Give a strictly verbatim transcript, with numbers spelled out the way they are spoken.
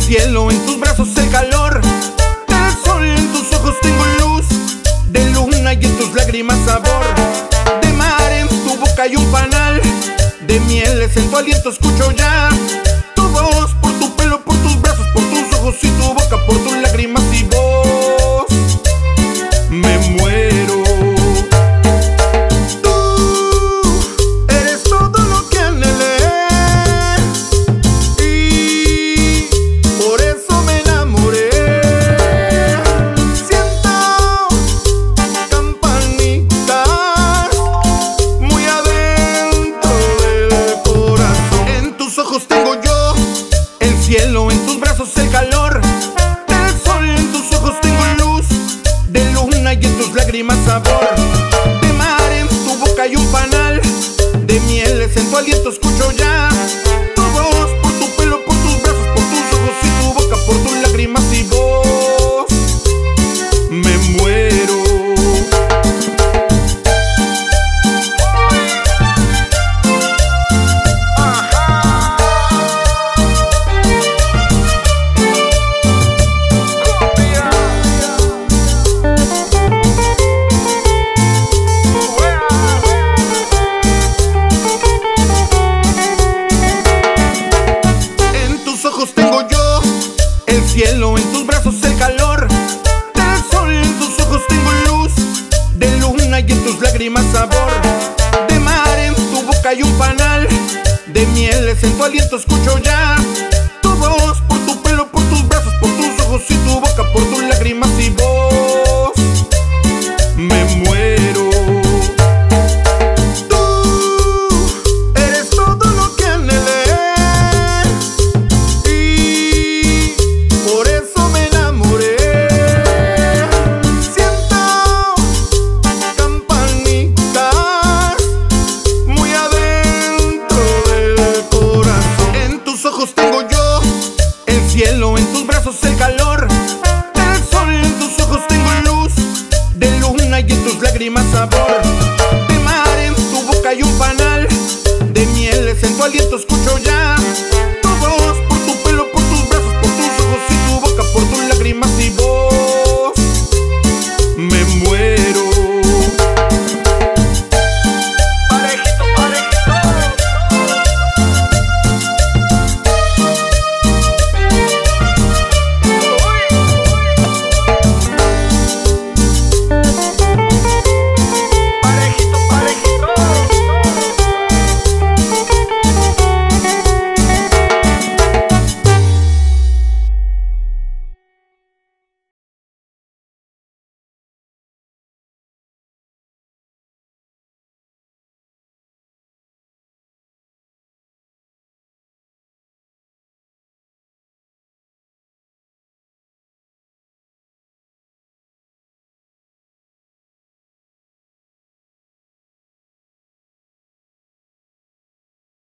cielo, en tus brazos el calor del sol, en tus ojos tengo luz de luna y en tus lágrimas sabor de mar. En tu boca hay un panal de mieles, en tu aliento escucho ya tu voz, por tu pelo, por tus brazos, por tus ojos y tu boca, por tus lágrimas y voz. Me muero. Tú eres todo lo que anhelé y por eso me enamoré. Siento campanitas muy adentro del corazón. En tus ojos tengo yo el cielo, en tus brazos el calor del sol, en tus ojos tengo luz de luna y en tus lágrimas sabor de mar. En tu boca hay un panal de mieles, en tu aliento escucho ya tu voz, por tu pelo, por tus brazos, por tus ojos y tu boca, por tus lágrimas y voz. Me muero. Tengo yo el cielo, en tus brazos el calor del sol, en tus ojos tengo luz de luna y en tus lágrimas sabor de mar. En tu boca hay un panal de mieles, en tu aliento escucho ya tu voz, por tu pelo, por tus brazos, por tus ojos y tu boca, por tus lágrimas y voz. Me muero. Tengo yo el cielo, en tus brazos el calor del sol, en tus ojos tengo luz de luna y en tus lágrimas sabor de mar. En tu boca hay un panal de mieles, en tu aliento escucho ya